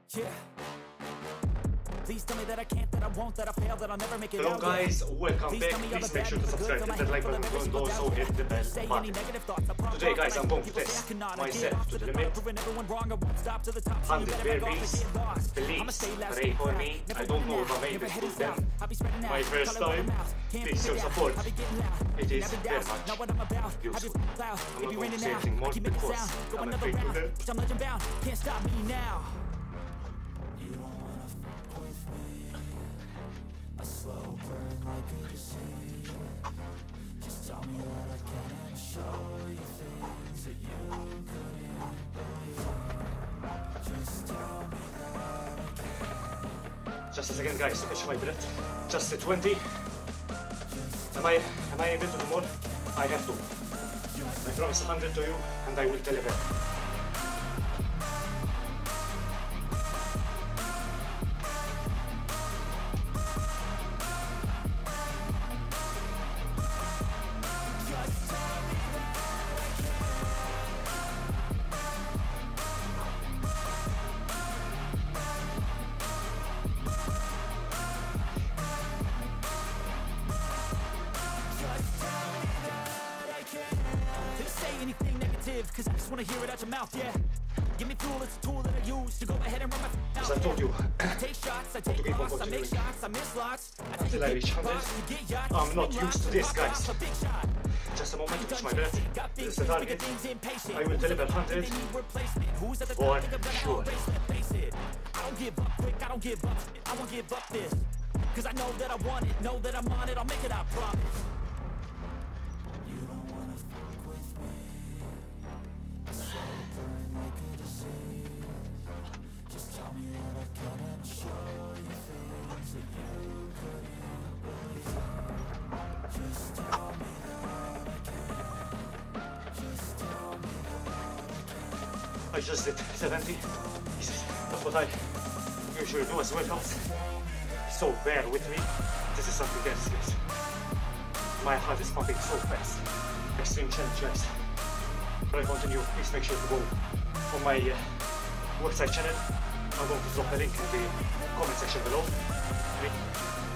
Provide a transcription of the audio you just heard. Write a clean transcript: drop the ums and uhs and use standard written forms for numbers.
Yeah. Please tell me that I can't, that I won't, that I fail, that I'll never make it Hello out. guys, welcome back. Please make sure to subscribe, hit that like button, and also hit the bell button. Today guys, I'm going to test myself to the limit. 100 burpees. Please pray for me. I don't know if I'm able to do them. My first time. Please show support. It is very much useful. I'm not going to say anything more because I'm afraid to them. Can't stop me now. A slow burn like a disease. Just tell me that I can show you things that you couldn't believe. Just tell me that I can. Just a second guys, to catch my breath. Just a 20. Am I able to do more? I have to. I promise 100 to you and I will deliver. Anything negative, cause I just wanna hear it out your mouth, yeah. Give me fuel, it's a tool that I use to go ahead and run my as I told you, I take shots, I take loss, I make shots, I miss lots. Until I reach 100, I'm not used to this, guys. Just a moment to catch my breath. This is the target. I will deliver 100 for sure. I don't give up quick, I don't give up, I won't give up this. Cause I know that I want it, know that I'm on it, I'll make it, I promise. I just did 70. That's what I usually do as workouts. So bear with me. This is something else, guys. My heart is pumping so fast. Extreme challenge, guys. But I continue. Please make sure to go on my website channel. I'm going to drop a link in the comment section below.